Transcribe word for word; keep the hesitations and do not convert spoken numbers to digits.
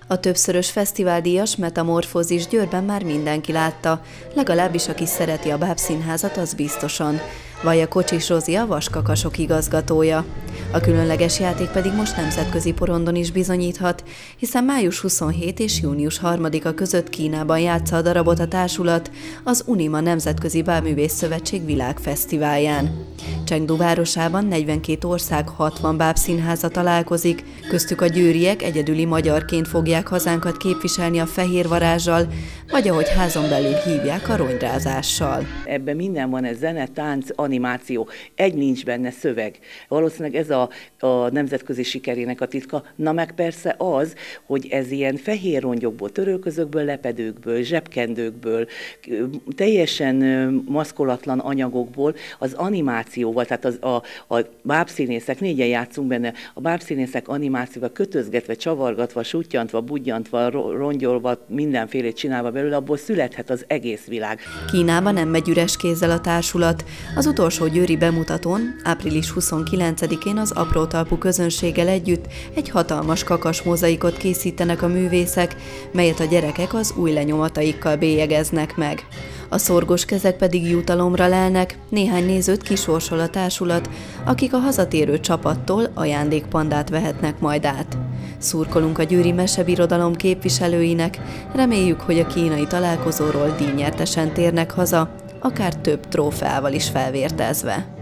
A többszörös fesztiváldíjas Metamorfózis Győrben már mindenki látta, legalábbis aki szereti a bábszínházat, az biztosan. Vallja Kocsis Rozi, a Vaskakasok igazgatója. A különleges játék pedig most nemzetközi porondon is bizonyíthat, hiszen május huszonhetedike és június harmadika között Kínában játsza a darabot a társulat az Unima Nemzetközi Bábművész Szövetség világfesztiválján. Chengdu városában negyvenkét ország hatvan bábszínháza találkozik, köztük a győriek egyedüli magyarként fogják hazánkat képviselni a fehér varázssal, vagy ahogy házon belül hívják, a ronyrázással. Ebben minden van, ez zene, tánc, animáció, egy nincs benne szöveg. Valószínűleg ez a, a nemzetközi sikerének a titka, na meg persze az, hogy ez ilyen fehér rongyokból, törölközökből, lepedőkből, zsebkendőkből, teljesen maszkolatlan anyagokból az animációval, tehát az, a, a bábszínészek, négyen játszunk benne, a bábszínészek animációval kötözgetve, csavargatva, suttyantva, budjantva, rongyolva, mindenfélét csinálva belőle, abból születhet az egész világ. Kínában nem megy üres kézzel a társulat. Az utolsó győri bemutatón, április huszonkilencedikén az apró talpú közönséggel együtt egy hatalmas kakas mozaikot készítenek a művészek, melyet a gyerekek az új lenyomataikkal bélyegeznek meg. A szorgos kezek pedig jutalomra lelnek, néhány nézőt kisorsol a társulat, akik a hazatérő csapattól ajándékpandát vehetnek majd át. Szurkolunk a győri mesebirodalom képviselőinek, reméljük, hogy a kínai találkozóról díjnyertesen térnek haza, akár több trófeával is felvértezve.